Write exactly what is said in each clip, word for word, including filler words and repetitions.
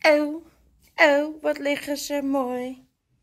Oh, oh, wat liggen ze mooi.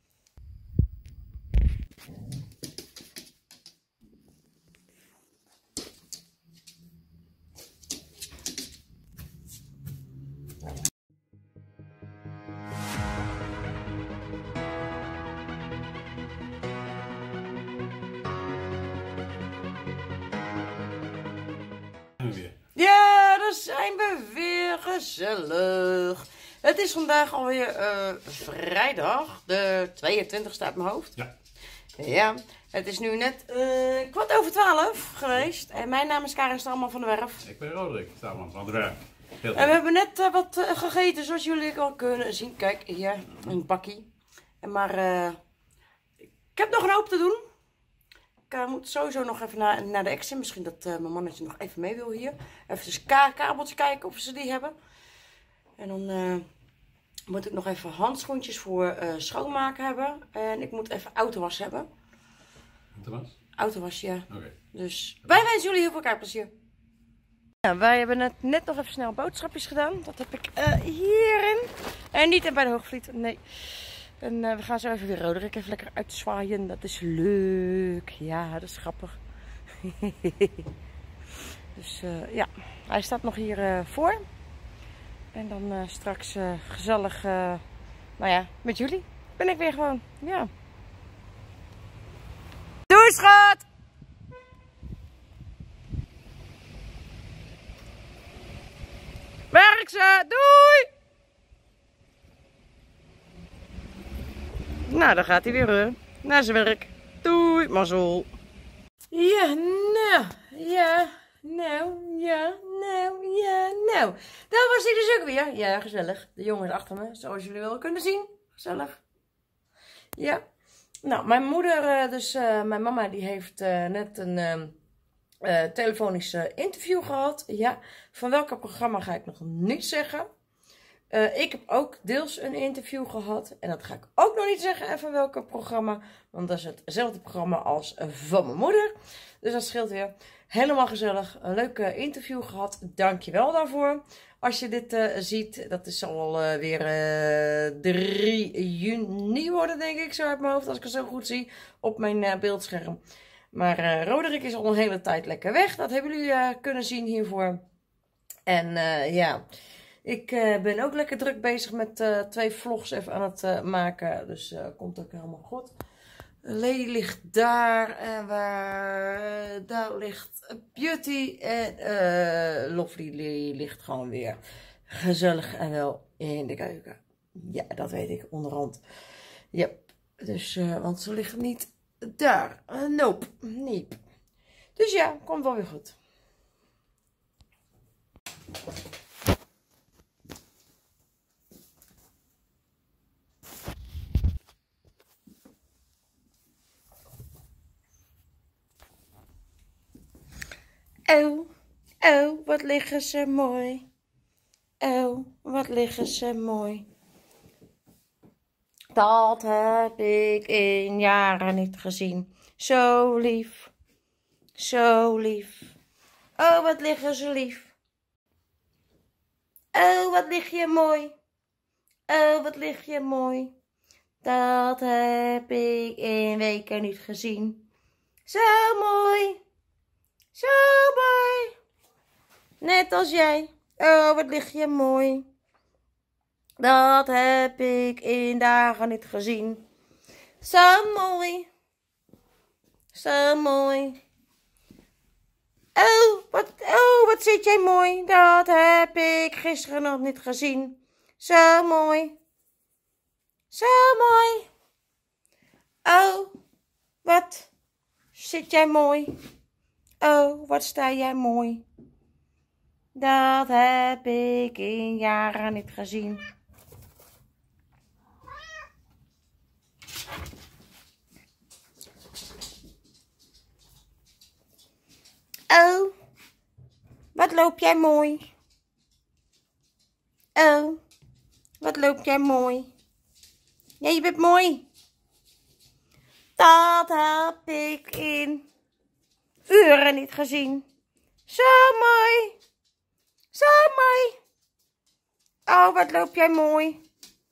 Ja, daar zijn we weer, gezellig. Het is vandaag alweer uh, vrijdag, de tweeëntwintigste uit mijn hoofd. Ja. Ja, het is nu net uh, kwart over twaalf geweest. En mijn naam is Karin Stamman van de Werf. Ik ben Roderick Stamman van de Werf. Heel en we hebben net uh, wat uh, gegeten, zoals jullie al kunnen zien. Kijk, hier, een bakkie. En maar uh, ik heb nog een hoop te doen. Ik uh, moet sowieso nog even naar, naar de exen. Misschien dat uh, mijn mannetje nog even mee wil hier. Even dus ka kabeltjes kijken of ze die hebben. En dan uh, moet ik nog even handschoentjes voor uh, schoonmaken hebben. En ik moet even autowas hebben. Autowas? Autowas, ja. Oké. Okay. Dus wij wensen jullie heel veel kijkplezier. Ja, wij hebben net, net nog even snel boodschapjes gedaan. Dat heb ik uh, hierin. En niet bij de Hoogvliet, nee. En uh, we gaan zo even weer Roderick even lekker uitzwaaien. Dat is leuk. Ja, dat is grappig. Dus uh, ja, hij staat nog hier uh, voor. En dan uh, straks uh, gezellig, uh, nou ja, met jullie ben ik weer gewoon, ja. Doei schat! Werk ze, doei! Nou, dan gaat hij weer uh, naar zijn werk. Doei, mazzel. Ja, nou, ja, nou, ja, nou, ja, nou. Daar was hij dus ook weer. Ja, gezellig. De jongen is achter me, zoals jullie wel kunnen zien. Gezellig. Ja. Nou, mijn moeder, uh, dus uh, mijn mama, die heeft uh, net een uh, uh, telefonisch uh, interview gehad. Ja, van welk programma ga ik nog niet zeggen. Uh, ik heb ook deels een interview gehad. En dat ga ik ook nog niet zeggen even welke programma. Want dat is hetzelfde programma als uh, van mijn moeder. Dus dat scheelt weer. Helemaal gezellig. Een leuk uh, interview gehad. Dankjewel daarvoor. Als je dit uh, ziet. Dat is al uh, weer uh, drie juni worden denk ik. Zo uit mijn hoofd. Als ik het zo goed zie. Op mijn uh, beeldscherm. Maar uh, Roderick is al een hele tijd lekker weg. Dat hebben jullie uh, kunnen zien hiervoor. En uh, ja... Ik uh, ben ook lekker druk bezig met uh, twee vlogs even aan het uh, maken. Dus uh, komt ook helemaal goed. Lady ligt daar. En waar, uh, daar ligt Beauty. En uh, Lovely ligt gewoon weer gezellig en wel in de keuken. Ja, dat weet ik onderhand. Yep. Dus, uh, want ze ligt niet daar. Uh, nope. Nee. Dus ja, komt wel weer goed. Oh, oh, wat liggen ze mooi. Oh, wat liggen ze mooi. Dat heb ik in jaren niet gezien. Zo lief. Zo lief. Oh, wat liggen ze lief. Oh, wat lig je mooi. Oh, wat lig je mooi. Dat heb ik in weken niet gezien. Zo mooi. Zo mooi. Net als jij. Oh, wat lig je mooi. Dat heb ik in dagen niet gezien. Zo mooi. Zo mooi. Oh, wat, oh, wat zit jij mooi. Dat heb ik gisteren nog niet gezien. Zo mooi. Zo mooi. Oh, wat zit jij mooi. Oh, wat sta jij mooi. Dat heb ik in jaren niet gezien. Oh, wat loop jij mooi. Oh, wat loop jij mooi. Ja, je bent mooi. Dat heb ik in uren niet gezien. Zo mooi. Zo mooi. Oh, wat loop jij mooi.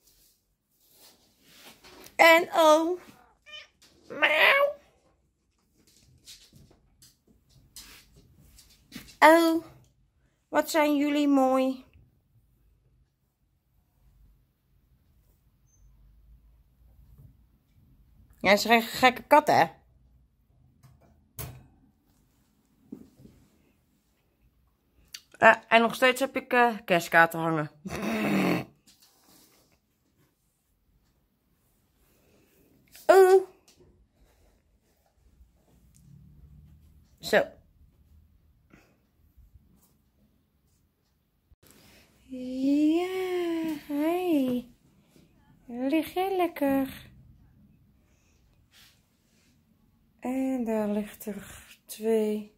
En oh. Miauw. Oh, wat zijn jullie mooi. Ja, ze zijn gekke katten, hè? Uh, en nog steeds heb ik uh, kerstkaarten hangen. Oh. Zo. Ja, hey. Lig jij lekker? En daar ligt er twee.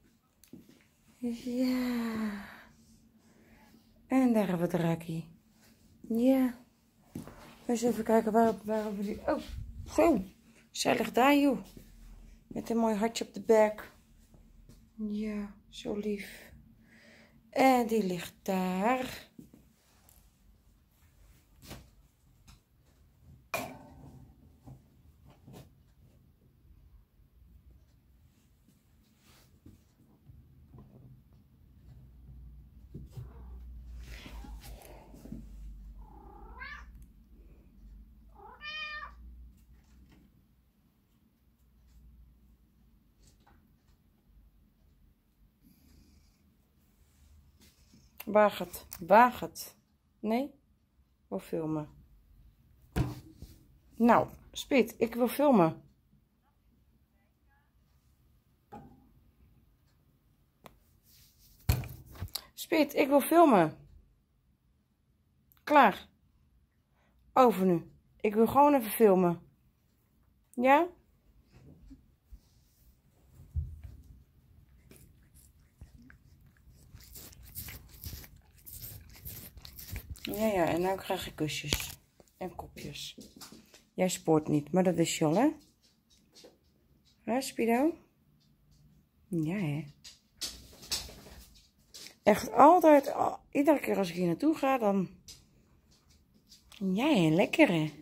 Ja. En daar hebben we Draki. Ja. Eens even kijken waar, waar hebben we die. Oh, zo. Zij ligt daar, joh. Met een mooi hartje op de bek. Ja, zo lief. En die ligt daar. Waag het, waag het. Nee? Ik wil filmen. Nou, Spiet, ik wil filmen. Spiet, ik wil filmen. Klaar. Over nu. Ik wil gewoon even filmen. Ja? Ja, ja, en nou krijg ik kusjes. En kopjes. Jij sport niet, maar dat wist je al, hè? Hè, Spido? Ja, hè? Echt altijd, al, iedere keer als ik hier naartoe ga, dan... Ja, hè, lekker, hè?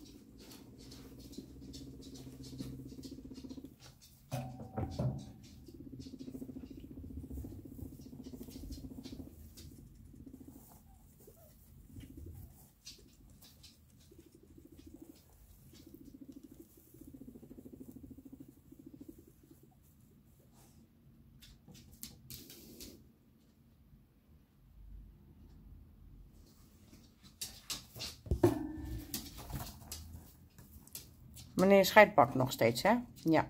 Meneer Scheidbak nog steeds, hè? Ja.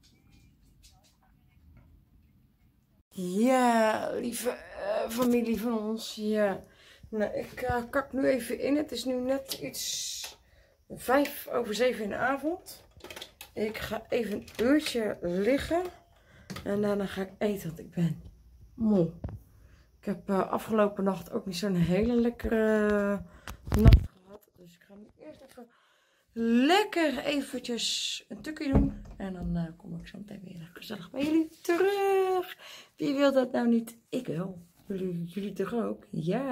Ja, lieve uh, familie van ons. Ja. Nou, ik uh, kak nu even in. Het is nu net iets vijf over zeven in de avond. Ik ga even een uurtje liggen. En daarna ga ik eten, want ik ben moe. Ik heb uh, afgelopen nacht ook niet zo'n hele lekkere uh, nacht gehad. Dus ik ga nu eerst even... lekker eventjes een tukje doen. En dan uh, kom ik zo meteen weer gezellig bij jullie terug. Wie wil dat nou niet? Ik wel. Jullie, jullie toch ook?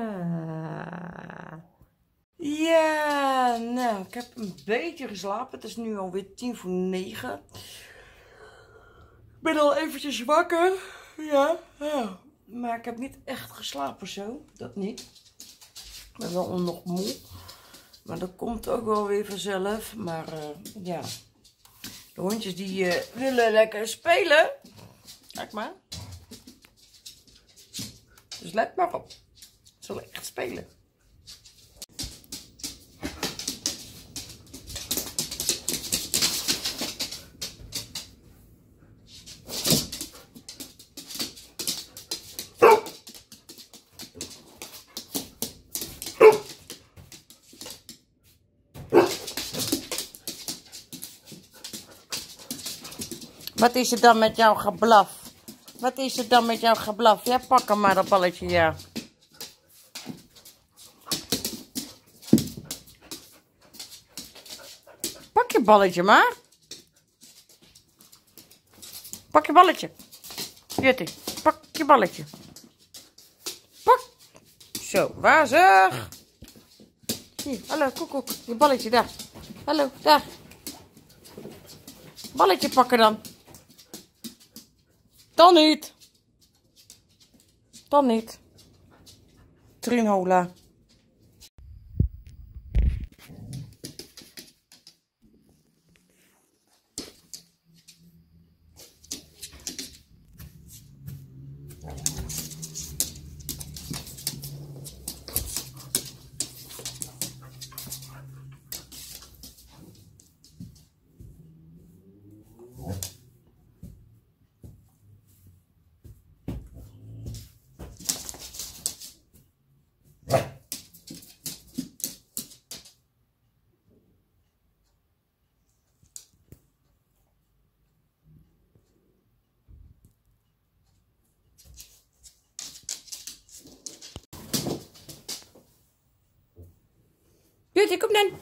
Ja. Ja, nou, ik heb een beetje geslapen. Het is nu alweer tien voor negen. Ik ben al eventjes wakker. Ja, ja. Maar ik heb niet echt geslapen zo. Dat niet. Ik ben wel nog moe. Maar dat komt ook wel weer vanzelf. Maar uh, ja, de hondjes die uh, willen lekker spelen. Kijk maar. Dus let maar op. Ze zullen echt spelen. Wat is er dan met jouw geblaf? Wat is er dan met jouw geblaf? Ja, pak hem maar, dat balletje, ja. Pak je balletje maar. Pak je balletje. Juttie, pak je balletje. Pak. Zo, wazig. Hier, hallo, koekoek. Je balletje, daar. Hallo, daar. Balletje pakken dan. Dan niet. Dan niet. Trinhola. Beauty, kom dan.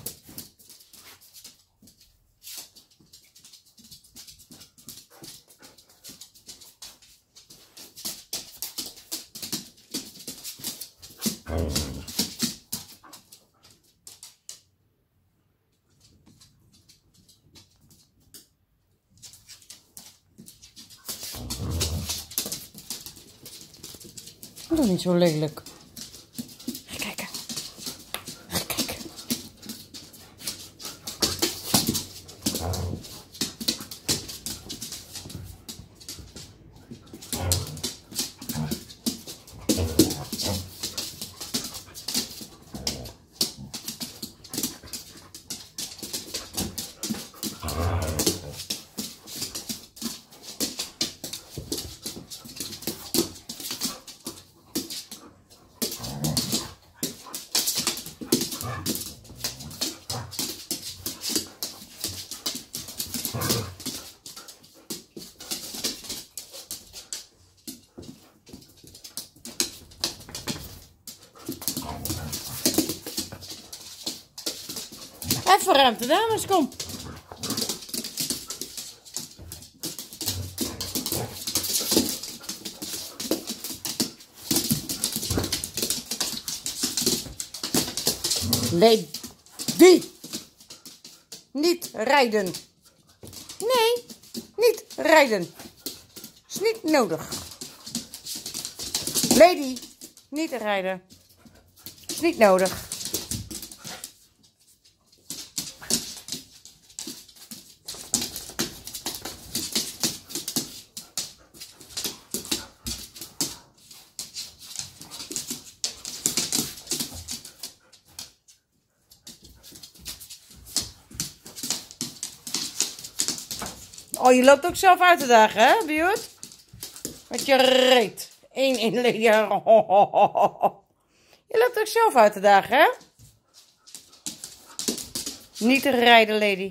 Doe niet zo lelijk. Ga kijken. Ga kijken. Even ruimte, dames, kom. Lady. Niet rijden. Nee, niet rijden. Is niet nodig. Lady, niet rijden. Is niet nodig. Oh, je loopt ook zelf uit te dagen, hè, Bjort? Met je reet. Eén in Lady. Je loopt ook zelf uit te dagen, hè? Niet te rijden, Lady.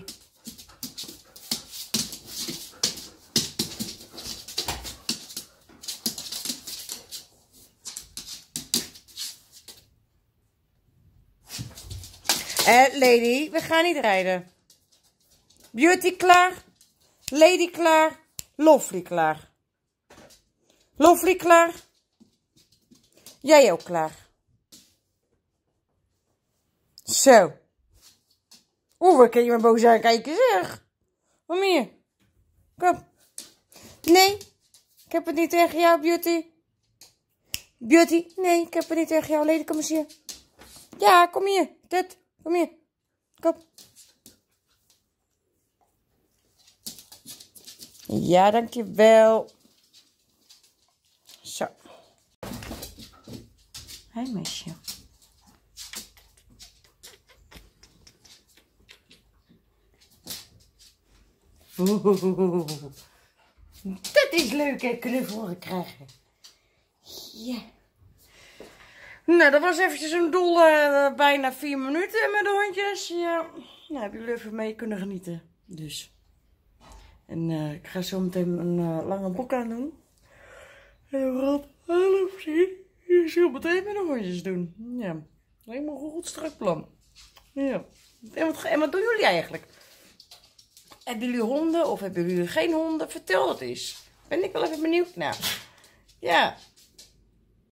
Eh, Lady, we gaan niet rijden. Beauty klaar. Lady klaar. Lovely klaar. Lovely klaar. Jij ook klaar. Zo. Oeh, waar kun je me boos aankijken, zeg. Kom hier. Kom. Nee, ik heb het niet tegen jou, Beauty. Beauty, nee, ik heb het niet tegen jou. Lady, kom eens hier. Ja, kom hier. Dit, kom hier. Kom. Ja, dankjewel. Zo. Hé, meisje. Oeh, dat is leuk, hè, knuffel krijgen. Ja. Nou, dat was eventjes een dolle uh, bijna vier minuten met de hondjes. Ja, nou, hebben jullie even mee kunnen genieten. Dus. En uh, ik ga zo meteen een uh, lange broek aan doen. En wat half zien. Je zult meteen met de hondjes doen. Ja, helemaal een goed strak plan. Ja. En wat, en wat doen jullie eigenlijk? Hebben jullie honden of hebben jullie geen honden? Vertel dat eens. Ben ik wel even benieuwd naar. Ja.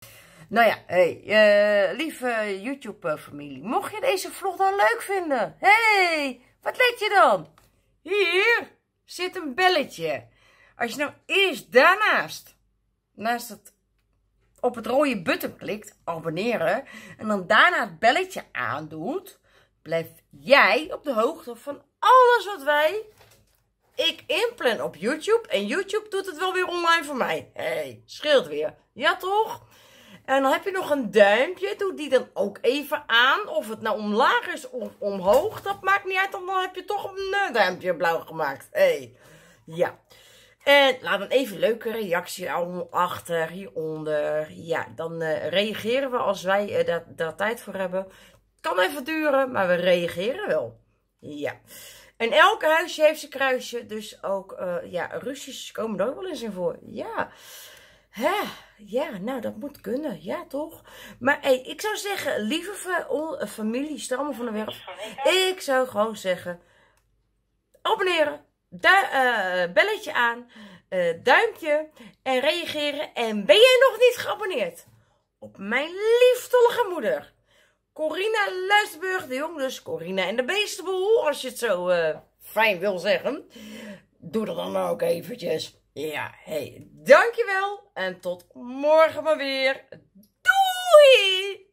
Nou ja, hey, uh, lieve YouTube-familie, mocht je deze vlog dan leuk vinden? Hey, wat let je dan? Hier zit een belletje. Als je nou eerst daarnaast, naast het, op het rode button klikt, abonneren, en dan daarna het belletje aandoet, blijf jij op de hoogte van alles wat wij, ik inplan op YouTube. En YouTube doet het wel weer online voor mij. Hey, scheelt weer. Ja toch? En dan heb je nog een duimpje. Doe die dan ook even aan. Of het nou omlaag is of omhoog. Dat maakt niet uit. Dan heb je toch een duimpje blauw gemaakt. Hey. Ja. En laat dan even een leuke reactie achter hieronder. Ja, dan uh, reageren we als wij uh, daar, daar tijd voor hebben. Het kan even duren, maar we reageren wel. Ja. En elke huisje heeft zijn kruisje. Dus ook, uh, ja, ruzies komen er ook wel eens in voor. Ja. Hè? Ja, nou, dat moet kunnen. Ja, toch? Maar hey, ik zou zeggen, lieve fa familie, stammen van de werf. Ik zou gewoon zeggen, abonneren. Du uh, belletje aan. Uh, duimpje. En reageren. En ben jij nog niet geabonneerd op mijn liefdelige moeder? Corina Luisterburg de Jong, dus Corina en de Beestenboel, als je het zo uh, fijn wil zeggen. Doe dat dan ook eventjes. Ja, hey, dankjewel en tot morgen maar weer. Doei!